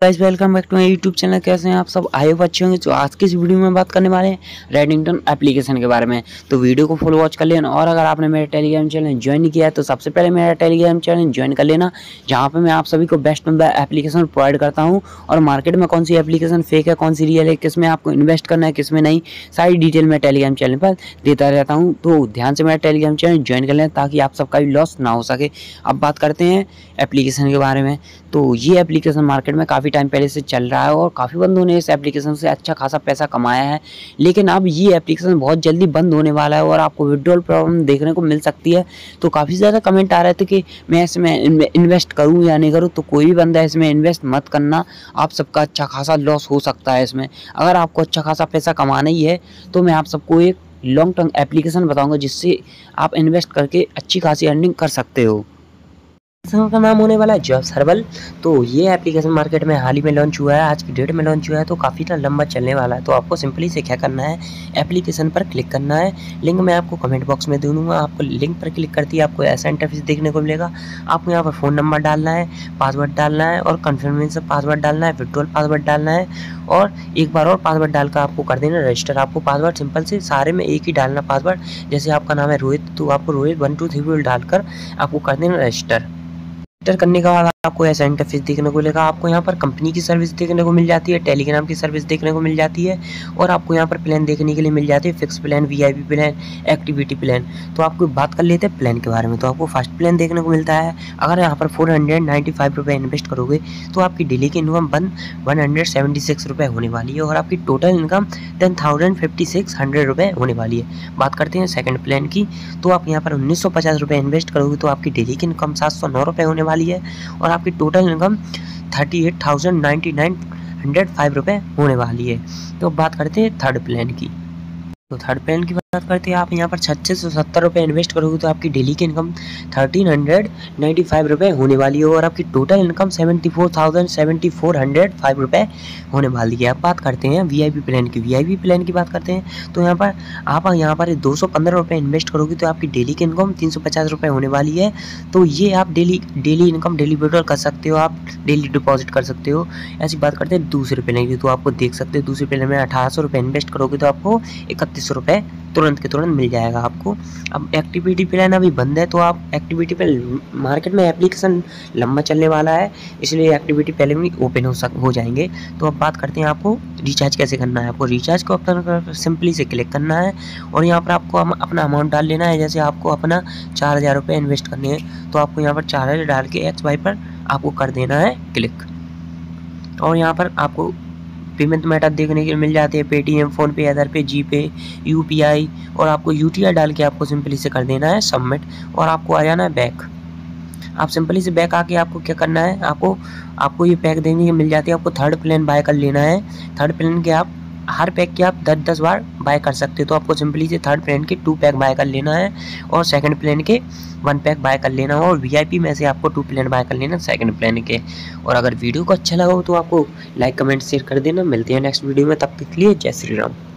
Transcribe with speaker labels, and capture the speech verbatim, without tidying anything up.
Speaker 1: Guys welcome back to my YouTube channel. कैसे हैं आप सब? आई होप अच्छे होंगे। तो आज की इस वीडियो में बात करने वाले हैं रेडिंगटन एप्लीकेशन के बारे में। तो वीडियो को फुल वॉच कर लेना। और अगर आपने मेरा टेलीग्राम चैनल ज्वाइन नहीं किया है तो सबसे पहले मेरा टेलीग्राम चैनल ज्वाइन कर लेना, जहाँ पे मैं आप सभी को बेस्ट एप्लीकेशन प्रोवाइड करता हूँ और मार्केट में कौन सी एप्लीकेशन फेक है, कौन सी रियल है, किस में आपको इन्वेस्ट करना है, किस में नहीं, सारी डिटेल मैं टेलीग्राम चैनल पर देता रहता हूँ। तो ध्यान से मेरा टेलीग्राम चैनल ज्वाइन कर लें ताकि आप सबका भी लॉस ना हो सके। अब बात करते हैं एप्लीकेशन के बारे में। तो ये एप्लीकेशन मार्केट में काफ़ी टाइम पहले से चल रहा है और काफ़ी बंदों ने इस एप्लीकेशन से अच्छा खासा पैसा कमाया है, लेकिन अब ये एप्लीकेशन बहुत जल्दी बंद होने वाला है और आपको विड्रॉल प्रॉब्लम देखने को मिल सकती है। तो काफ़ी ज़्यादा कमेंट आ रहे थे कि मैं इसमें इन्वेस्ट करूं या नहीं करूं। तो कोई भी बंदा इसमें इन्वेस्ट मत करना, आप सबका अच्छा खासा लॉस हो सकता है इसमें। अगर आपको अच्छा खासा पैसा कमाना ही है तो मैं आप सबको एक लॉन्ग टर्म एप्लीकेशन बताऊँगा जिससे आप इन्वेस्ट करके अच्छी खासी अर्निंग कर सकते हो। का नाम होने वाला है जॉब्स हर्बल। तो ये एप्लीकेशन मार्केट में हाल ही में लॉन्च हुआ है, आज की डेट में लॉन्च हुआ है। तो काफ़ी लंबा चलने वाला है। तो आपको सिंपली से क्या करना है, एप्लीकेशन पर क्लिक करना है। लिंक मैं आपको कमेंट बॉक्स में दे दूँगा। आपको लिंक पर क्लिक करती है आपको ऐसा इंटरफेस देखने को मिलेगा। आपको यहाँ पर फ़ोन नंबर डालना है, पासवर्ड डालना है और कन्फर्मेशन पासवर्ड डालना है, विड्रॉल पासवर्ड डालना है और एक बार और पासवर्ड डालकर आपको कर देना रजिस्टर। आपको पासवर्ड सिंपल से सारे में एक ही डालना पासवर्ड। जैसे आपका नाम है रोहित तो आपको रोहित वन टू थ्री डालकर आपको कर देना रजिस्टर। रजिस्टर करने के बाद आपको ऐसा इंटरफेस देखने को मिलेगा। आपको यहाँ पर कंपनी की सर्विस देखने को मिल जाती है, टेलीग्राम की सर्विस देखने को मिल जाती है और आपको यहाँ पर प्लान देखने के लिए मिल जाती है, fix plan, VIP plan, activity plan. तो आपको बात कर लेते हैं प्लान के बारे में। तो आपको फर्स्ट प्लान देखने को मिलता है। अगर यहाँ पर फोर हंड्रेड नाइन्टी फाइव रुपये इन्वेस्ट करोगे तो आपकी डेली की income one one hundred seventy six रुपये होने वाली है और आपकी total income ten thousand fifty six hundred रुपये होने वाली है। बात करते हैं सेकंड प्लान की। तो आप यहाँ पर उन्नीस सौ पचास रुपये इन्वेस्ट करोगे तो आपकी डेली की इनकम सात सौ नौ रुपये होने वाली है और आपकी total income thirty eight thousand ninety nine hundred five रुपये होने वाली है। तो बात करते हैं थर्ड प्लान की। तो थर्ड प्लान की बात करते हैं, आप यहाँ पर छत्तीस सौ सत्तर रुपये इन्वेस्ट करोगे तो आपकी डेली की income thirteen hundred ninety five रुपये होने वाली है और आपकी total income seventy four thousand seventy four hundred five रुपये होने वाली है। अब बात करते हैं वीआईपी प्लान की। वीआईपी प्लान की बात करते हैं तो यहाँ पर आप यहाँ पर दो सौ पंद्रह रुपये इन्वेस्ट करोगे तो आपकी डेली की इनकम तीन सौ पचास रुपये होने वाली है। तो ये आप daily daily income daily withdrawal कर सकते हो, आप डेली डिपॉजिट कर सकते हो। ऐसी बात करते हैं दूसरे प्लान की। तो आपको देख सकते हो दूसरे प्लान में अठारह सौ रुपये इन्वेस्ट करोगे तो आपको इकतीस सौ रुपये तुरंत के तुरंत मिल जाएगा आपको। अब एक्टिविटी प्लान अभी बंद है तो आप एक्टिविटी पे मार्केट में एप्लीकेशन लंबा चलने वाला है, इसलिए एक्टिविटी पहले भी ओपन हो सक हो जाएंगे। तो अब बात करते हैं आपको रिचार्ज कैसे करना है। आपको रिचार्ज को अपना सिंपली से क्लिक करना है और यहाँ पर आपको अपना अमाउंट डाल लेना है। जैसे आपको अपना चार हज़ार रुपये इन्वेस्ट करने हैं तो आपको यहाँ पर चार हज़ार डाल के एक्स वाई पर आपको कर देना है क्लिक। और यहाँ पर आपको पेमेंट मेथड देखने के लिए मिल जाते हैं, पेटीएम, फ़ोनपे, अदर पे, जीपे, यूपीआई और आपको यूटीआई डाल के आपको सिंपली से कर देना है सबमिट और आपको आ जाना है बैक। आप सिंपली से बैक आके आपको क्या करना है, आपको आपको ये पैक देखने के मिल जाती है। आपको थर्ड प्लान बाय कर लेना है। थर्ड प्लान के आप हर पैक के आप दस दस बार बाय कर सकते हो। तो आपको सिंपली से थर्ड प्लान के टू पैक बाय कर लेना है और सेकंड प्लान के वन पैक बाय कर लेना है और वीआईपी में से आपको टू प्लान बाय कर लेना सेकंड प्लान के। और अगर वीडियो को अच्छा लगा हो तो आपको लाइक कमेंट शेयर कर देना। मिलते हैं नेक्स्ट वीडियो में, तब तक के लिए जय श्री राम।